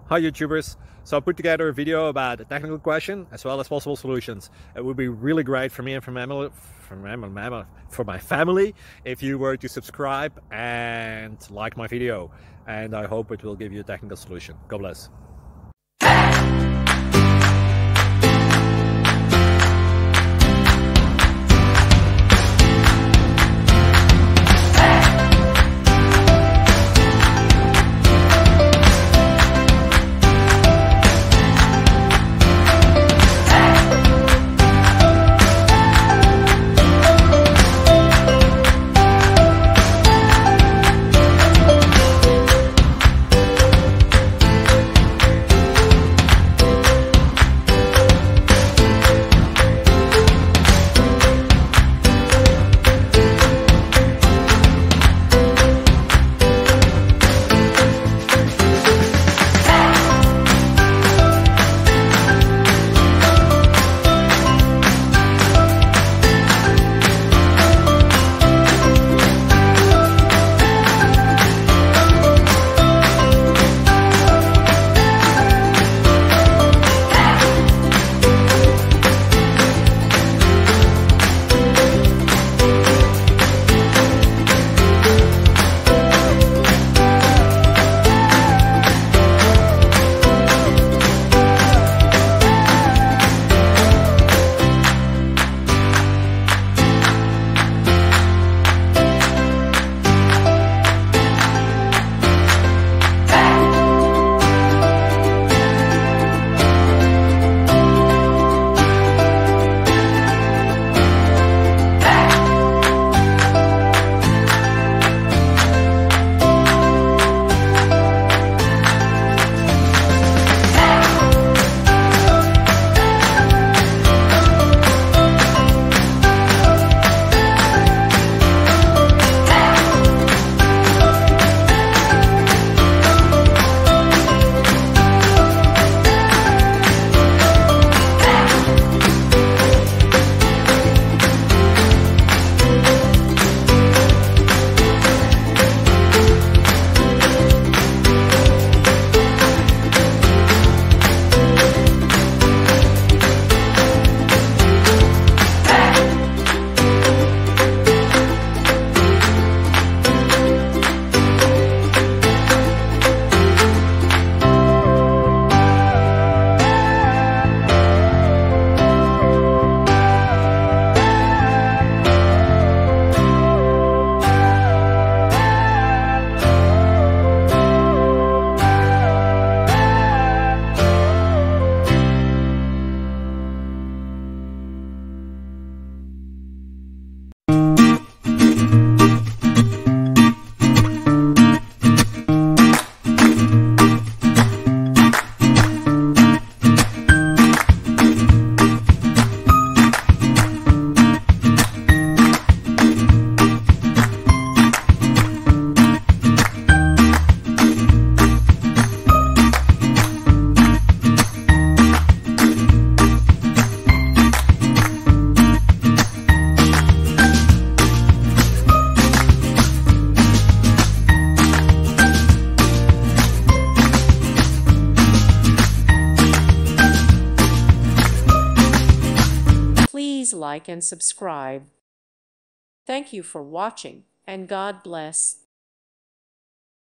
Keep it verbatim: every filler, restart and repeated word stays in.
Hi YouTubers. So I put together a video about a technical question as well as possible solutions. It would be really great for me and for my family, for my, for my family if you were to subscribe and like my video, and I hope it will give you a technical solution. God bless. Please like and subscribe. Thank you for watching, and God bless.